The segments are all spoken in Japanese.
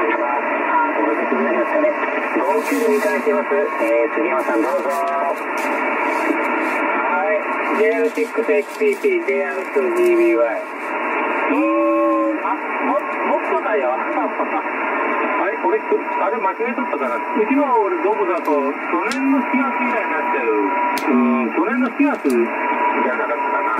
杉山さんどうぞ。はい、JL6XPP、JR2GBY。もっとだよ。あれ、俺、あれ間違えとったかな。うちの俺どこだと、去年の4月以来になっちゃう。去年の4月じゃなかったかな。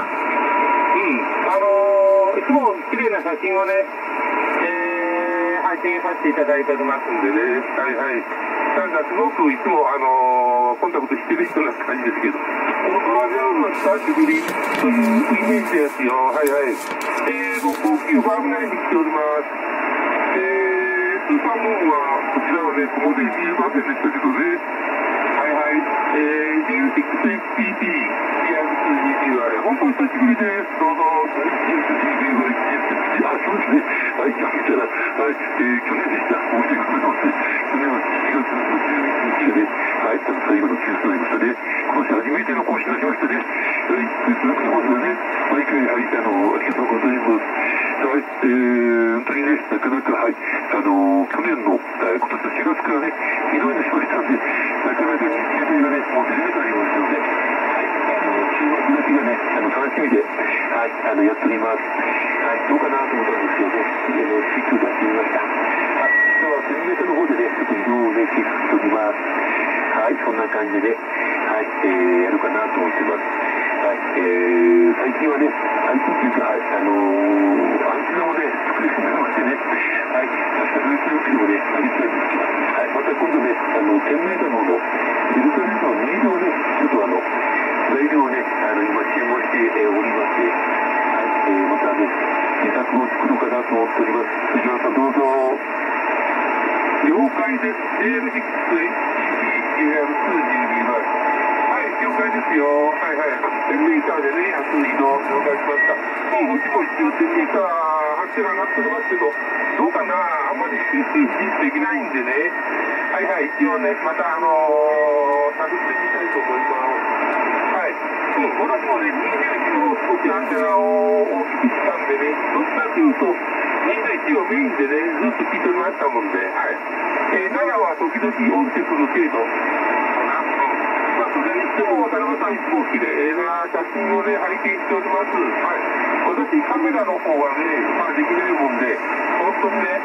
いつも綺麗な写真をね、配信させていただいておりますんでね。はいはい。なんかすごくいつもコンタクトしてる人な感じですけど、このトラジャーの久しぶりというイメージですよ。はいはい。6号機をバーム内に来ております。スーパームーンはこちらはね、ここで見えませんでしたけどね。はいはい。JL6XPP、DR2GBY、本当久しぶりです。どうぞ。そうですね。はい、見たら、はい、去年でした。申し訳ございません。去年は7月の11日でね、はい、最後の救出になりましたね。今年初めての更新が来ましたね。はい、続く方ではね、毎回、はい、ありがとうございます。はい、本当にね、なかなか、はい、去年の、今年の4月からね、ひどいのしましたんで、なかなか日程がね、もう出れなくなりましたので、はい、週末だけがね、楽しみで、はい、やっております。はい、どうかなと思ったんですけどね、シークがやってみました。今日は先月の方でね、ちょっと移動をね、チェックしております。はい、そんな感じで、はい、やるかなと思ってます。はい、最近はね、最近っていうか、はい、アンテナをね、作り始めましてね、はい、明日の1日でもね、ありたいんですけど、はい、また今度ね、1000メートルのデルタネットの2両ね、ちょっと材料をね、今注文しておりまして、はい、またね、自作を作ろうかなと思っております。杉山さんどうぞ。了解です。JL6XPP、JR2GBY。はい、了解ですよ。はいはい。1000メーターでね、安い移動、了解しました。もううちも一応1000メーター走らなっておりますけど、どうかな、あんまり集中できないんでね。はいはい、一応ね、また探ってみたいと思います。はい。私もね、21の少しアンテナを大きくしたんでね、どっちかというと、21をメインでね、ずっと聞いておりましたもんで、はい。7は時々降りてくる程度かな。まあ、それにしても渡辺さん、いつも綺麗な写真をね、拝見しております。はい。私、カメラの方はね、まあ、できないもんで、本当にね、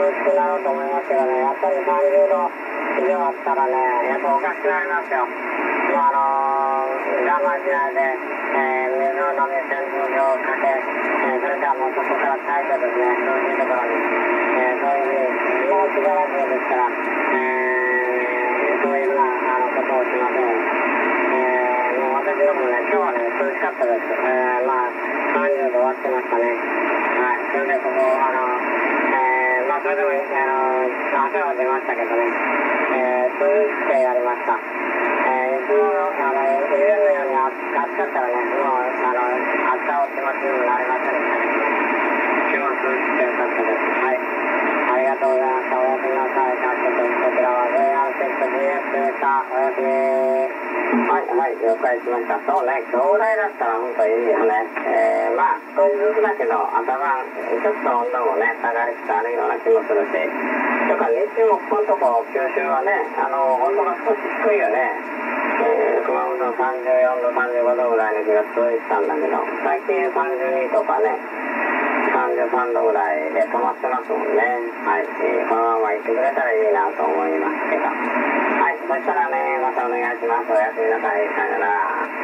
しくなろうと思いますけどね、やっぱり30度以上あったらね、やっぱおかしくなりますよ。我慢しないで、水を飲み、扇風機をかけ、それからもうそこから耐えてですね、そういうところに、そういうふうに、もうしばらくですから、そういうふうなことをしません。もう私どもね、今日はね、涼しかったです。30度終わってましたね。はい、それでここ、それでも、汗は出ましたけどね、涼しくてやりました。いつも以前のように暑かったらね、もう暑さを気持ちにもなりませんでしたけどね、今日は涼しくてよかったです。はい、ありがとうございました。おやすみなさい。こちらは JR セット GX でした。おやすみ。はい、了解しました。そうね、兄弟だったら本当いいよね。少しずつだけど、朝晩、ちょっと温度もね、下がりつつあるような気もするし、だから日中もここのとこ、九州はね、温度が少し低いよね。熊本の34度、35度ぐらいの日が続いてたんだけど、最近32とかね、33度ぐらいで止まってますもんね。はい、このまま行ってくれたらいいなと思いますけど。はい、そしたらね、またお願いします。おやすみなさい。さよなら。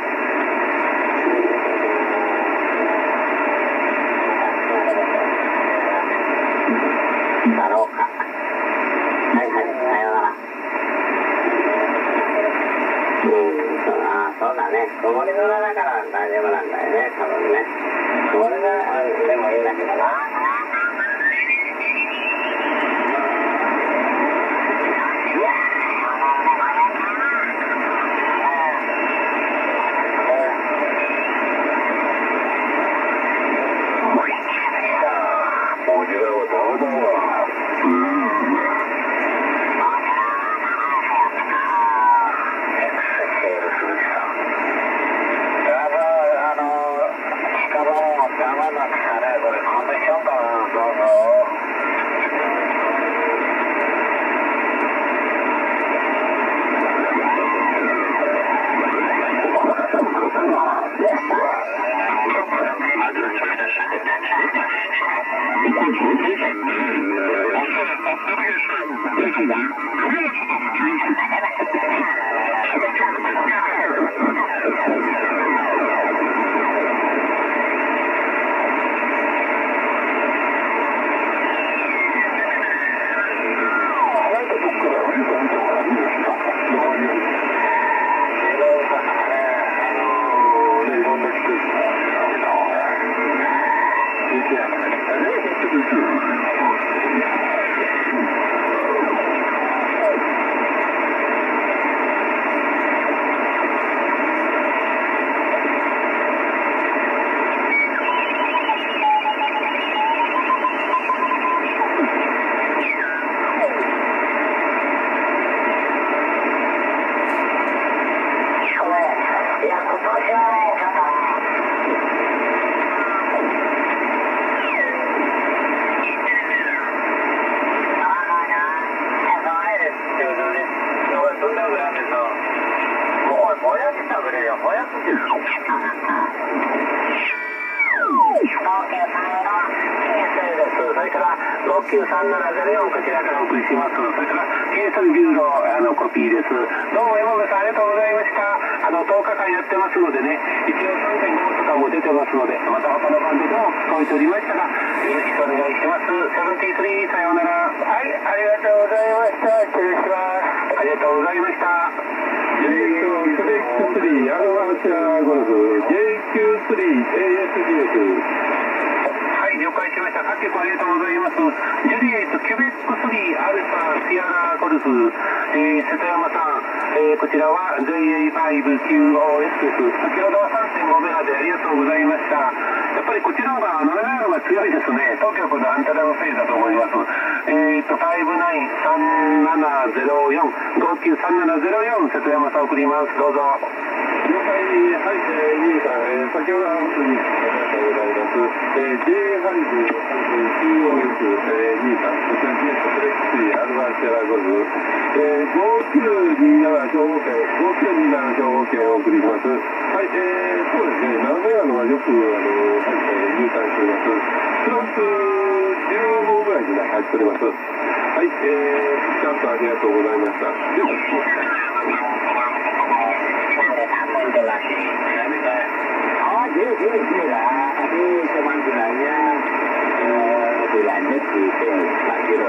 だろうか。はい、さよなら。そうだね。曇り空だから大丈夫なんだよね、多分ね。曇り空でもいいんだけどな。 593704こちらからお送りします。それから計算ビルのコピーです。どうも山部さんありがとうございました。10日間やってますのでね、一応 3.5 とかも出てますので、また他のバンドでも聞こえておりましたが、よろしくお願いします。73さようなら。はい、ありがとうございました。失礼します。ありがとうございました。JQ3 アルバーチャーゴルフ JQ3ASGF。了解しました。各局ありがとうございます。ジュリエット、キュベック3、アルファ、シアラゴルフ、瀬戸山さん、こちらは JA5QOS です。先ほどは 3.5 メガでありがとうございました。やっぱりこちらの方が7メガが強いですね。当局のアンテナのせいだと思います。593704、593704、瀬戸山さん送ります。どうぞ。了解、はい、ゆうさん、先ほどは本当にありがとうございます。J5QOS、兄さん、こちらゲストフレックスアルバーチャラゴルフ、5927情報券、5927情報券をお送りします。はい、そうですね、7メガのはよく、入入館しています。プラス15メライズが入っております。はい、ちゃんとありがとうございました。Sebenarnya dilanjut di Pak Giro.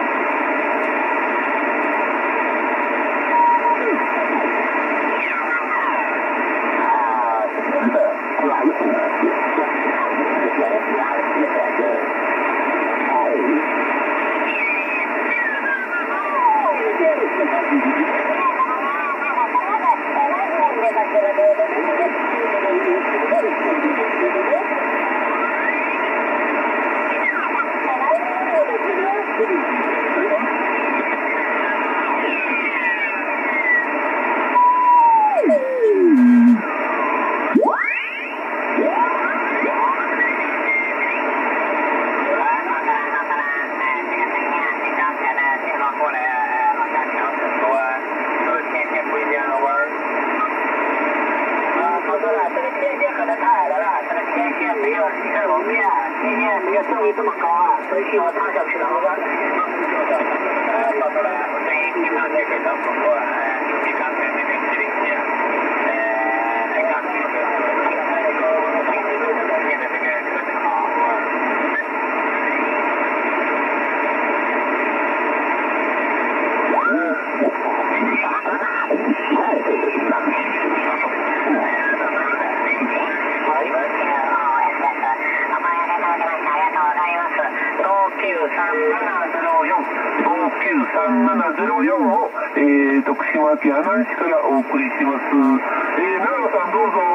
徳島県阿南市からお送りします。長野さんどうぞ。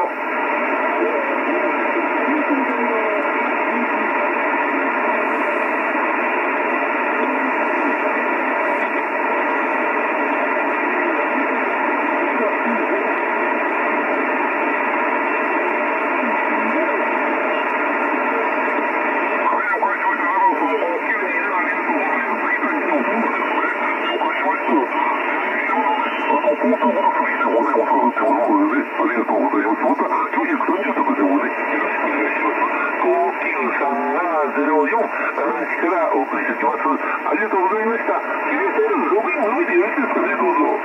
ありがとうございました。ログインのみでよろしいですかね、どうぞ。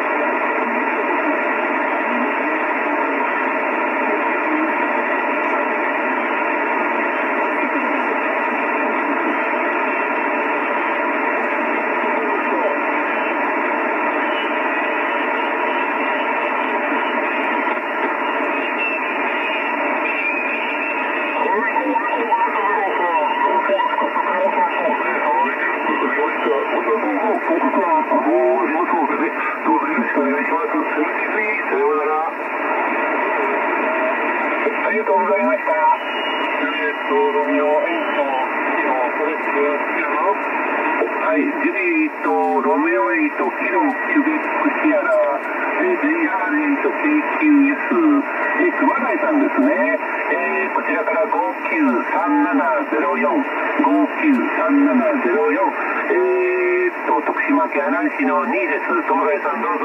徳島県阿南市の2位です。友貝さんどうぞ。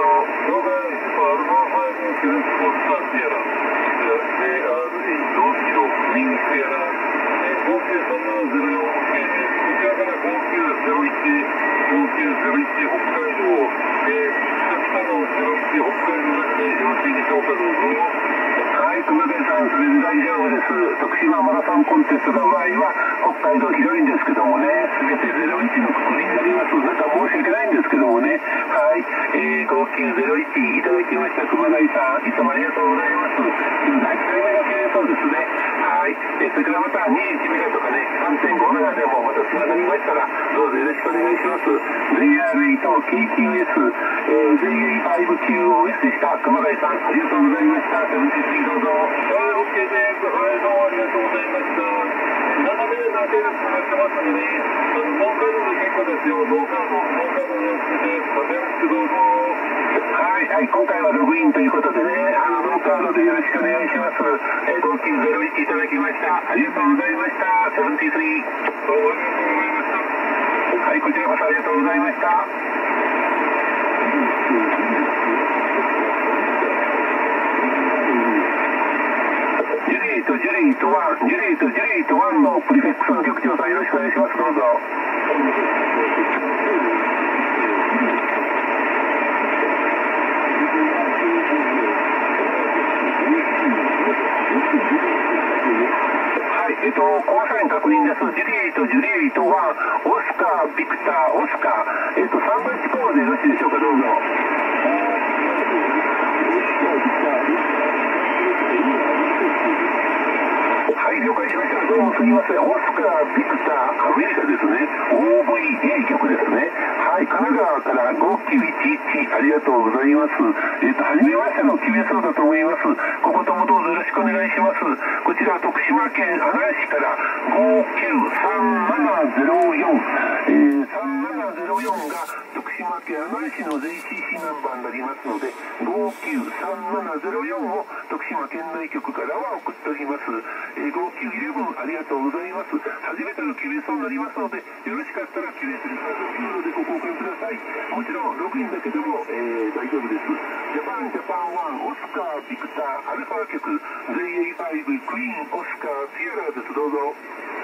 徳島マラソンコンテストの場合は北海道広いんですけどもね、全て01のくくりになります。だから申し訳ないんですけどもね、はい、5901いただきました熊谷さん、いつもありがとうございます。今第1回目が切れそうですね。はい、それからまた21メガとかね、3.5メガでもまたつながりましたらどうぞよろしくお願いします。JR8 KQS JA5QOS でした。熊谷さんありがとうございました。73どうぞ。はい、OK です。はい、どうもありがとうございました。7名だけでつながってますので、ノーカードで結構ですよ。ノーカードの様子で、よろしくどうぞ。はい、今回はログインということでね、ノーカードでよろしくお願いします。5901いただきました。ありがとうございました。73。どうもありがとうございました。はい、こちらこそありがとうございました。ジュリーと1のプリフェックスの局長さんよろしくお願いします。どうぞ。 交差点確認です。ジュリエイト、ジュリエイトは、オスカー、ビクター、オスカー、3番地方でよろしいでしょうか、どうぞ。はい、了解しました。どうもすみません。オスカー、ビクター、アメリカですね。OVA 局ですね。はい、神奈川から5911、ありがとうございます。はじめましての QS だと思います。ここともどうぞよろしくお願いします。こちら徳島県阿南市から593704、3704が徳島県阿南市の JCC ナンバーになりますので、593704を徳島県内局からは送っております。5911ありがとうございます。初めての QS になりますので、よろしかったら QS リサーチフィールドでご交換ください。もちろんログインだけでも、大丈夫です。ジャパン1、オスカー、ビクター、アルファ局、JA5、クイーン、オスカー、シアラーです。どうぞ。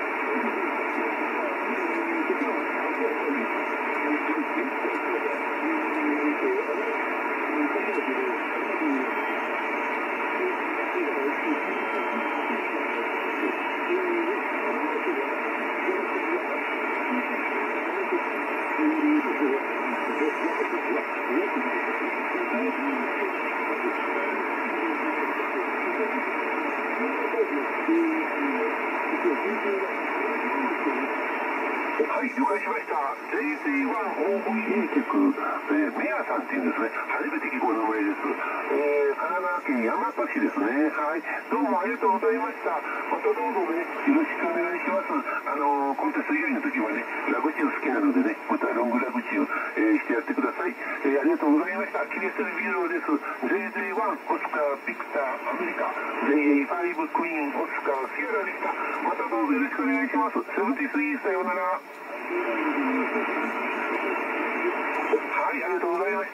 はい、了解しました。JC1OVA 局、メアさんっていうんですね。初めて聞くお名前です。神奈川県大和市ですね。はい、どうもありがとうございました。またどうぞね、よろしくお願いします。コンテスト以外の時はね、ラグチュー好きなのでね、またロングラグチュー、してやってください。ありがとうございました。キレステルビューローです。JJ1 オスカー、ビクター、アメリカ、JA5 クイーン、オスカー、シアラでした。またどうぞよろしくお願いします。73さようなら。はい、ありがとうございました。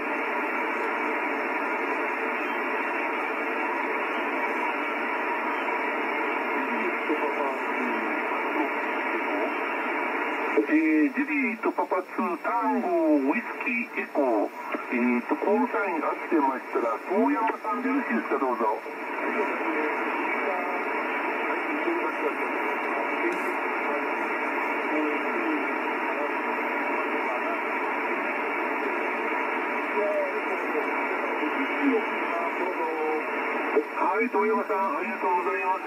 ジュリーとパパ2、タンゴ、ウイスキー、エコー、コールサイン合ってましたら、遠山さんでよろしいですか、どうぞ。はい、遠山さん、ありがとうございます。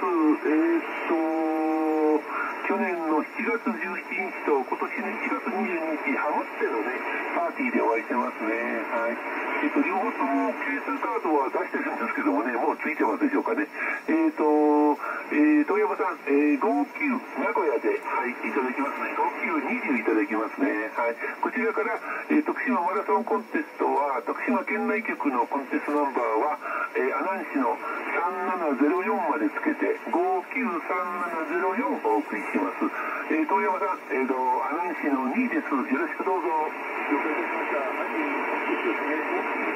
去年の7月17日と今年の1月22日、ハムってのね、パーティーでお会いしてますね。はい。両方とも係数カードは出してるんですけどもね、もうついてますでしょうかね。遠山さん、59名古屋で、はい、いただきますね。5920いただきますね。はい。こちらから、徳島マラソンコンテストは、徳島県内局のコンテストナンバーは、阿南市の3704までつけて、593704をお送りします。遠山さん、阿南市の2位です。よろしくどうぞ。了解いたしました。はい、ですね。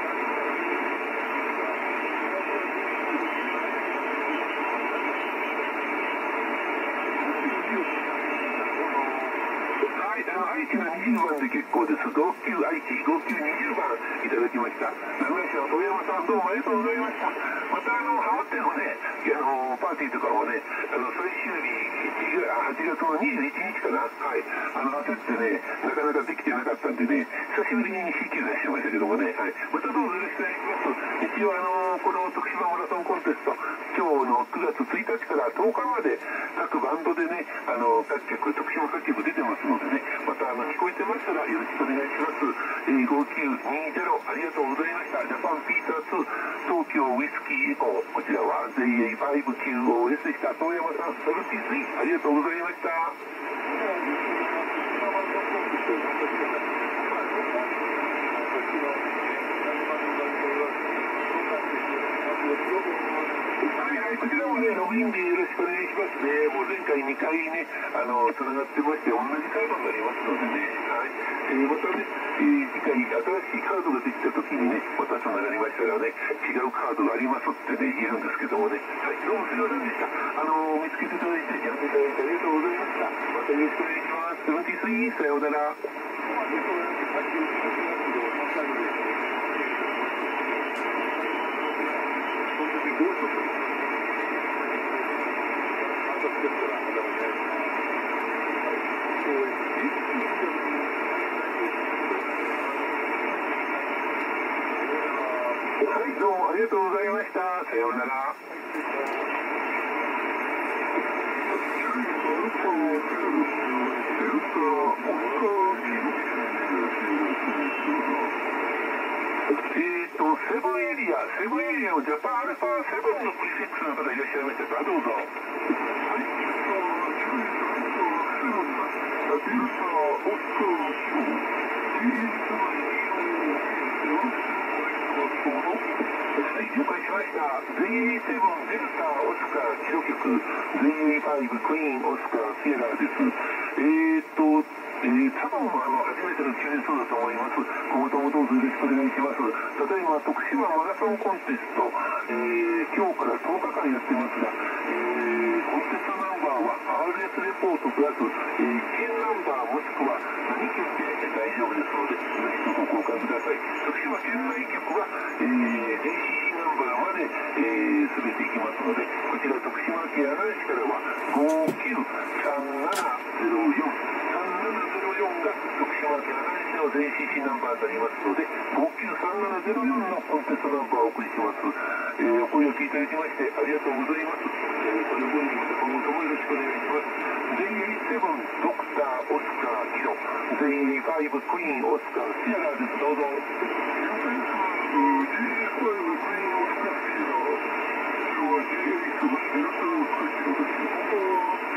愛知の20番で結構です。59愛知、5920番いただきました。名古屋市の遠山さん、どうもありがとうございました。またハマってのね、パーティーとかもね、最終日8月の21日かな。はい。焦ってね、なかなかできてなかったんでね、久しぶりに CQ 出してましたけどもね、はい。またどうぞよろしくお願いします。一応この徳島マラソンコンテスト、今日の9月1日から10日まで各バンドでね、各局、徳島各局出てますのでね、また聞こえてましたらよろしくお願いします。5920ありがとうございました。ジャパンピーター2東京ウイスキーエコー、こちらは JA5QOS でした。遠山さん、73ありがとうございました。こちらもね、ログインでよろしくお願いしますね。もう前回2回ね、つながってまして、同じカードになりますのでね、はい。またね、次回新しいカードができた時にね、またつながりましたらね、違うカードがありますってね、言えるんですけどもね、はい、どうもすいませんでした。見つけていただいて、やっていただいてありがとうございました。またよろしくお願いします。 73、さようなら。はい、どうもありがとうございました。さようなら。セブンエリアのジャパンアルファ7のプリフィックスの方いらっしゃいましたか。どうぞ。はい。はい、了解しました。全英7デルタオスカーキロ局、全英5クイーンオスカーシエラです。多分初めての急そうだと思います。今後ともどうぞよろしくお願いします。ただいま徳島マラソンコンテスト、今日から10日間やってますが、コンテストナンバーは RS レポートプラス、県ナンバーもしくは何県で大丈夫ですので、よろしくご交換ください。徳島県内局は、JCC ナンバーまで、全ていきますので、こちら徳島県阿南市からは593704が徳島県阿南市の JCC ナンバーになりますので、593704のコンテストナンバーをお送りします。お声を聞いていただきましてありがとうございます。この後にまた今後ともよろしくお願いします。全英7ドクターオスカーキロ、全英5クイーンオスカーシアラーです。どうぞ。JA5クイーンオスカーシアラー、今日は JA7デルタオスカーキロです。